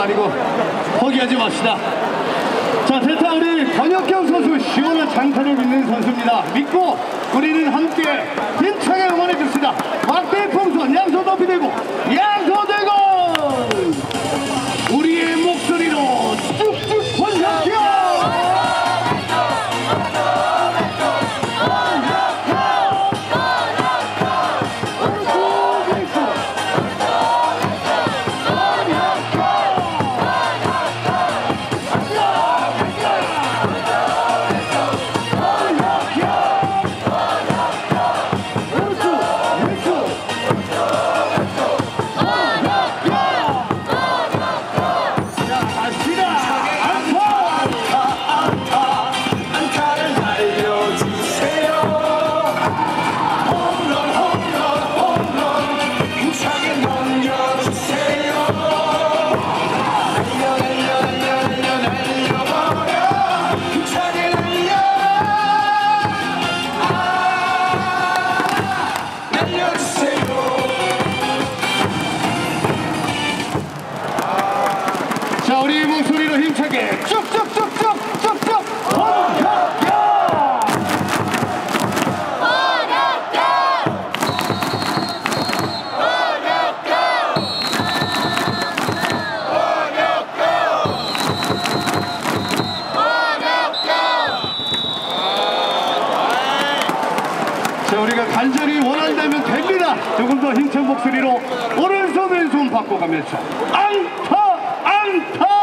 아니고 포기하지 맙시다. 자, 대타 우리 권혁경 선수 시원한 장타를 믿는 선수입니다. 믿고 우리는 함께 힘차게 응원해 줍시다. 막대 풍선 양손 높이 들고 양손 들고 우리의 목소리로 쭉쭉 권혁경! 자, 우리 목소리로 힘차게 쭉쭉쭉쭉쭉쭉 권혁경! 자, 우리가 간절히 원한다면 됩니다. 조금 더 힘찬 목소리로 오른손 왼손 바꿔가면서 안타! 안타!